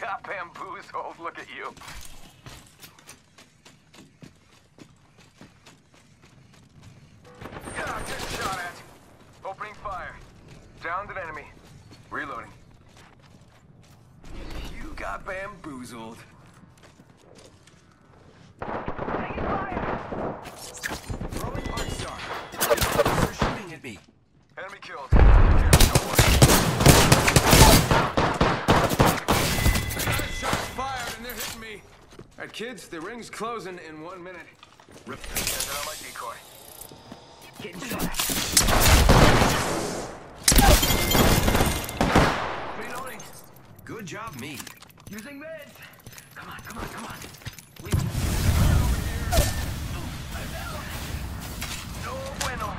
got bamboozled. Look at you. Yeah, get shot at. Opening fire. Downed an enemy. Reloading. You got bamboozled. Taking fire! Throwing arc star. They're shooting at me. Enemy killed. Shots fired and they're hitting me. All right, kids, the ring's closing in 1 minute. Rip. Send out my decoy. Getting shot. Reloading. Good job, me. Using meds. Come on, come on, come on. We over here. I'm down. No bueno.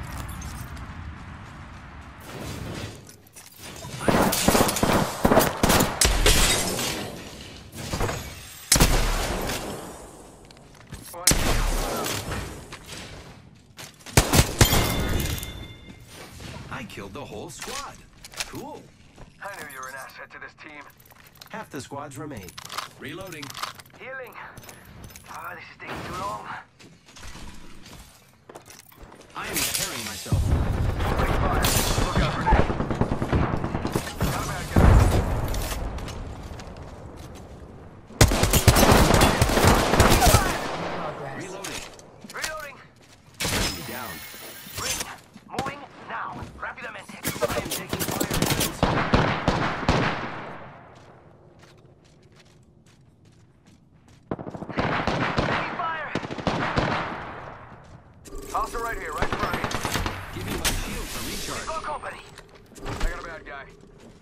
I killed the whole squad. Cool. I knew you were an asset to this team. Half the squads remain. Reloading. Healing. Ah, this is taking too long. I am repairing myself. Opening fire. Look out, grenade. Got a bad guy. Reloading. Reloading. Enemy down. Ring. Moving now. Rapidamente. I am taking fire. Taking fire. Hostile right here, right in front of you. Give me my shield for recharge. Go company. I got a bad guy.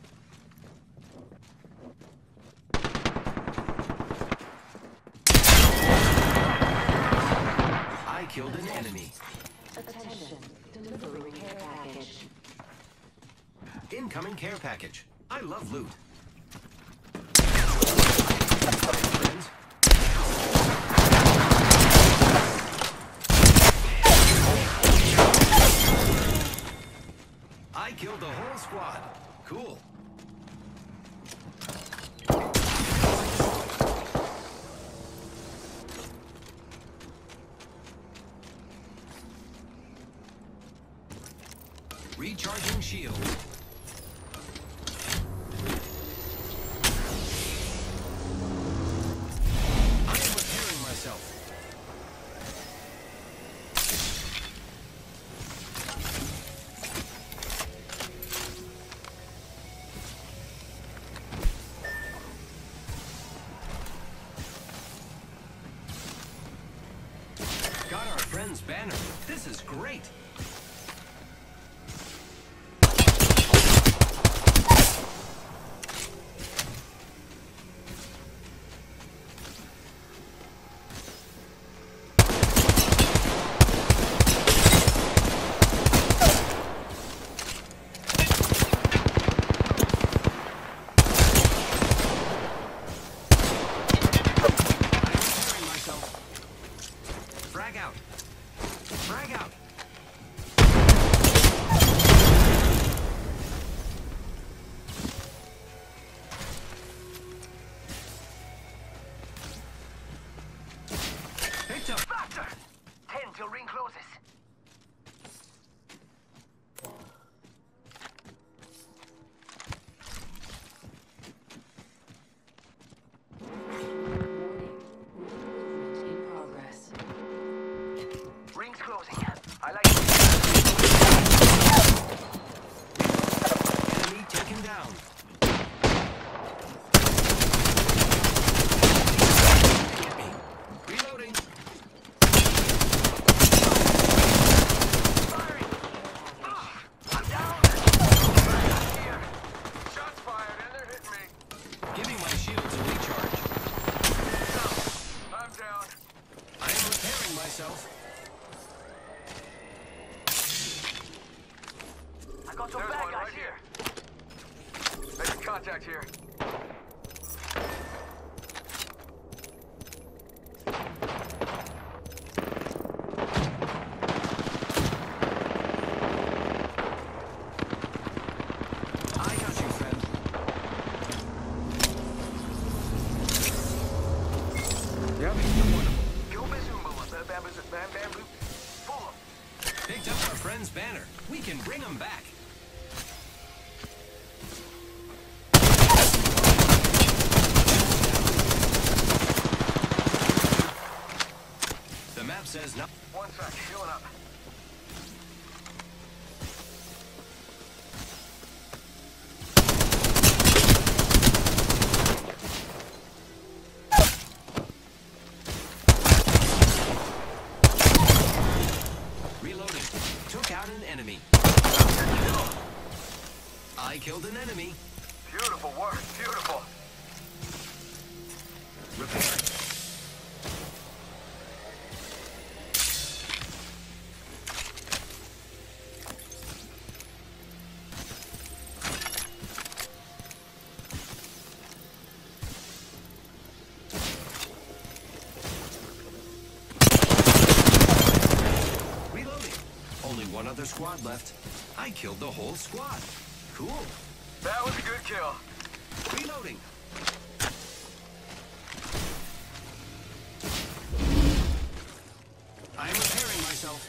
I killed an enemy. Attention, delivering care package. Incoming care package. I love loot. Friends. I killed the whole squad. Cool. Recharging shield. I am repairing myself. Got our friend's banner. This is great. Frag out. Frag out. Picked up. Faster. 10 till ring closes. Movement in progress. Ring's closing. I like it. Enemy taken down. Get me. Reloading. Firing. I'm down. Here. Shots fired and they're hitting me. Giving my shield to recharge. I'm down. I am repairing myself. I got some There's bad one guys right here. Making contact here. I got you, friend. Bamboo. Fool 'em. Picked up our friend's banner. We can bring them back. The map says no. One sec, healing up. Reloading. Took out an enemy. I killed an enemy. Beautiful work, beautiful. Repairing. Reloading. Only one other squad left. I killed the whole squad. Cool. That was a good kill. Reloading. I'm repairing myself.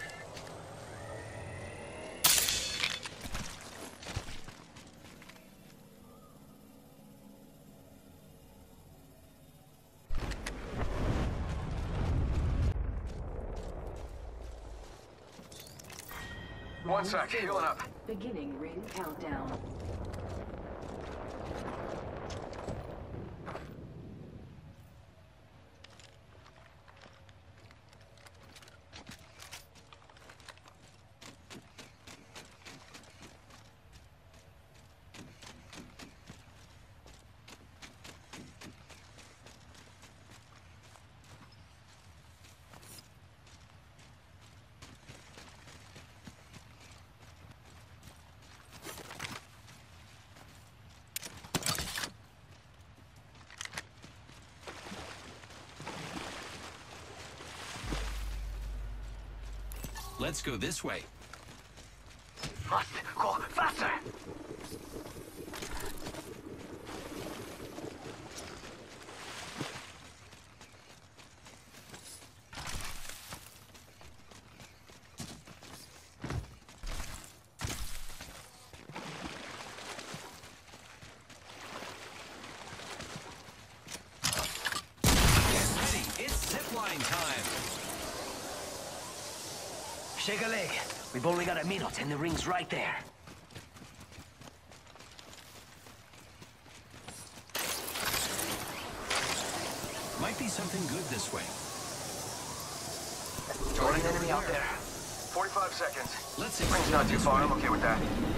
One sec, healing up. Beginning ring countdown. Let's go this way. Must go faster. Ready, it's zipline time. Shake a leg. We've only got a minute and the ring's right there. Might be something good this way. Joining enemy out there. 45 seconds. Let's Ring's not too far, I'm okay with that.